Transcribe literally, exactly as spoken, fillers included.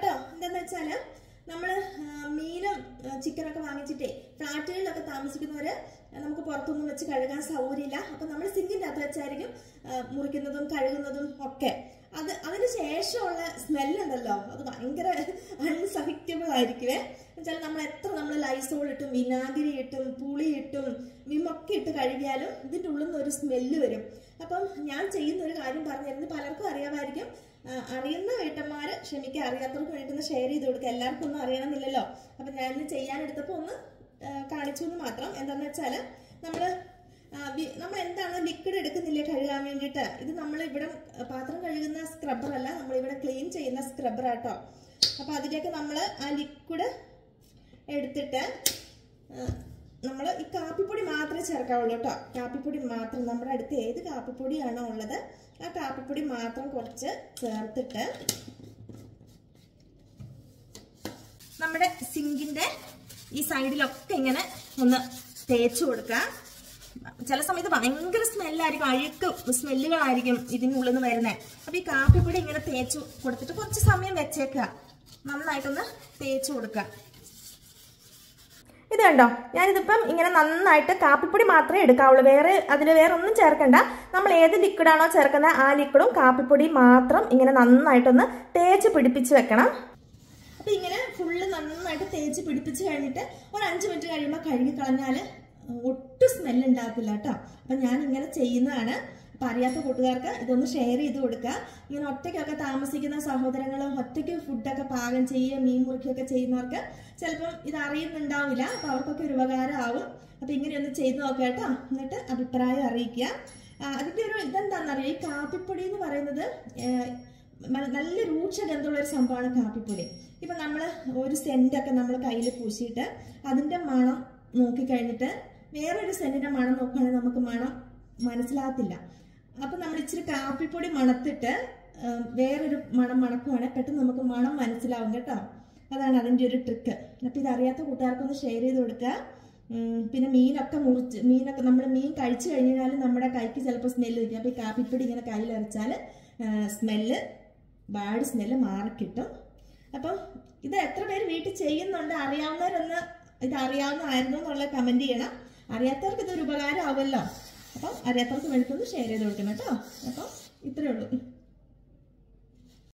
കേട്ടോ. എന്താന്ന് വെച്ചാല് നമ്മള് മീനും ചിക്കനൊക്കെ വാങ്ങിച്ചിട്ടേ ഫ്ലാറ്റുകളിലൊക്കെ താമസിക്കുന്നവര് നമുക്ക് പുറത്തൊന്നും വെച്ച് കഴുകാൻ സൗകര്യമില്ല. അപ്പൊ നമ്മൾ സിങ്കിന്റെ അകത്ത് വെച്ചായിരിക്കും മുറിക്കുന്നതും കഴുകുന്നതും ഒക്കെ. അത് അതിന് ശേഷമുള്ള സ്മെല്ലുണ്ടല്ലോ, അത് ഭയങ്കര അൺസഹിക്കബിൾ ആയിരിക്കുവേ. എന്നുവെച്ചാൽ നമ്മൾ എത്ര നമ്മൾ ലൈസോൾ ഇട്ടും വിനാഗിരി ഇട്ടും പുളി ഇട്ടും വിമൊക്കെ ഇട്ട് കഴുകിയാലും ഇതിൻ്റെ ഉള്ളിൽ നിന്ന് ഒരു സ്മെല്ല് വരും. അപ്പം ഞാൻ ചെയ്യുന്ന ഒരു കാര്യം പറഞ്ഞിരുന്നത് പലർക്കും അറിയാമായിരിക്കും. അറിയുന്ന വീട്ടന്മാര് ക്ഷമിക്കുക, അറിയാത്തവർക്ക് വേണ്ടി ഷെയർ ചെയ്ത് കൊടുക്കുക. എല്ലാവർക്കും ഒന്നും അറിയണമെന്നില്ലല്ലോ. അപ്പൊ ഞാൻ ഇന്ന് ചെയ്യാനെടുത്തപ്പോൾ ഒന്ന് കാണിച്ചു എന്ന് മാത്രം. എന്താന്ന് വെച്ചാല് നമ്മള് നമ്മൾ എന്താണ് ലിക്വിഡ് എടുക്കുന്നില്ലേ കഴുകാൻ വേണ്ടിയിട്ട്. ഇത് നമ്മൾ ഇവിടെ പാത്രം കഴുകുന്ന സ്ക്രബ്ബർ അല്ല, നമ്മളിവിടെ ക്ലീൻ ചെയ്യുന്ന സ്ക്രബ്ബർ ആട്ടോ. അപ്പൊ അതിലേക്ക് നമ്മൾ ആ ലിക്വിഡ് എടുത്തിട്ട് നമ്മൾ ഈ കാപ്പിപ്പൊടി മാത്രമേ ചേർക്കാവുള്ളൂ കേട്ടോ. കാപ്പിപ്പൊടി മാത്രം, നമ്മുടെ അടുത്ത് ഏത് കാപ്പിപ്പൊടിയാണോ ഉള്ളത് ആ കാപ്പിപ്പൊടി മാത്രം കുറച്ച് ചേർത്തിട്ട് നമ്മുടെ സിങ്കിന്റെ ഈ സൈഡിലൊക്കെ ഇങ്ങനെ ഒന്ന് തേച്ചു കൊടുക്കാം. ചില സമയത്ത് ഭയങ്കര സ്മെല്ലായിരിക്കും, അഴുക്ക് സ്മെല്ലുകളായിരിക്കും ഇതിനുള്ളിൽ നിന്ന് വരുന്നത്. അപ്പൊ ഈ കാപ്പിപ്പൊടി ഇങ്ങനെ തേച്ചു കൊടുത്തിട്ട് കുറച്ച് സമയം വെച്ചേക്കുക, നന്നായിട്ടൊന്ന് തേച്ചു കൊടുക്കുക. ഇത് കണ്ടോ, ഞാനിതിപ്പം ഇങ്ങനെ നന്നായിട്ട് കാപ്പിപ്പൊടി മാത്രമേ എടുക്കാവുള്ളൂ, വേറെ അതിൽ വേറെ ഒന്നും ചേർക്കണ്ട. നമ്മൾ ഏത് ലിക്വിഡാണോ ചേർക്കുന്നത് ആ ലിക്വിഡും കാപ്പിപ്പൊടി മാത്രം ഇങ്ങനെ നന്നായിട്ടൊന്ന് തേച്ച് പിടിപ്പിച്ച് വെക്കണം. അപ്പൊ ഇങ്ങനെ ഫുള്ള് നന്നായിട്ട് തേച്ച് പിടിപ്പിച്ച് കഴിഞ്ഞിട്ട് ഒരു അഞ്ച് മിനിറ്റ് കഴിയുമ്പോൾ കഴുകി കളഞ്ഞാൽ ഒട്ടും സ്മെല്ല് ഉണ്ടാകത്തില്ല കേട്ടോ. അപ്പൊ ഞാൻ ഇങ്ങനെ ചെയ്യുന്നതാണ്. അപ്പൊ അറിയാത്ത കൂട്ടുകാർക്ക് ഇതൊന്ന് ഷെയർ ചെയ്ത് കൊടുക്കുക. ഇങ്ങനെ ഒറ്റയ്ക്കൊക്കെ താമസിക്കുന്ന സഹോദരങ്ങളും ഒറ്റയ്ക്ക് ഫുഡൊക്കെ പാകം ചെയ്യുക, മീൻ മുറിക്കുകയൊക്കെ ചെയ്യുന്നവർക്ക് ചിലപ്പം ഇത് അറിയുന്നുണ്ടാവില്ല. അപ്പൊ അവർക്കൊക്കെ ഒരു ഉപകാരം ആവും. അപ്പൊ ഇങ്ങനെയൊന്ന് ചെയ്ത് നോക്കുക കേട്ടോ. എന്നിട്ട് അഭിപ്രായം അറിയിക്കുക. അതിന്റെ ഒരു ഇതെന്താണെന്നറിയാം, ഈ കാപ്പിപ്പൊടി എന്ന് പറയുന്നത് നല്ല രൂക്ഷഗന്ധമുള്ള ഒരു സംഭവമാണ് കാപ്പിപ്പൊടി. ഇപ്പൊ നമ്മള് ഒരു സെന്റൊക്കെ നമ്മൾ കയ്യിൽ പൂശിയിട്ട് അതിന്റെ മണം നോക്കിക്കഴിഞ്ഞിട്ട് വേറൊരു സെന്റിന്റെ മണം നോക്കുകയാണെങ്കിൽ നമുക്ക് മണം മനസ്സിലാകത്തില്ല. അപ്പൊ നമ്മൾ ഇച്ചിരി കാപ്പിപ്പൊടി മണത്തിട്ട് വേറൊരു മണം മണക്കുവാണെങ്കിൽ പെട്ടെന്ന് നമുക്ക് മണം മനസ്സിലാവും കേട്ടോ. അതാണ് അതിൻ്റെ ഒരു ട്രിക്ക്. അപ്പൊ ഇതറിയാത്ത കൂട്ടുകാർക്കൊന്ന് ഷെയർ ചെയ്ത് കൊടുക്കുക. പിന്നെ മീനൊക്കെ മുറിച്ച് മീനൊക്കെ നമ്മൾ മീൻ കഴിച്ചു കഴിഞ്ഞാൽ നമ്മുടെ കൈക്ക് ചിലപ്പോൾ സ്മെല്ല് വയ്ക്കും. അപ്പൊ ഈ കാപ്പിപ്പൊടി ഇങ്ങനെ കയ്യിലരച്ചാൽ സ്മെല്ല് ബാഡ് സ്മെല്ല് മാറിക്കിട്ടും. അപ്പം ഇത് എത്ര പേര് വീട്ടിൽ ചെയ്യുന്നുണ്ട്, അറിയാവുന്നവരൊന്ന് ഇത് അറിയാവുന്നതായിരുന്നു എന്നുള്ള കമന്റ് ചെയ്യണം. അറിയാത്തവർക്ക് ഇതൊരു ഉപകാരം ആവുമല്ലോ. അപ്പം അറിയാത്തവർക്ക് വേണ്ടിയിട്ടൊന്ന് ഷെയർ ചെയ്ത് കൊടുക്കണം കേട്ടോ. അപ്പം ഇത്രയേ ഉള്ളൂ.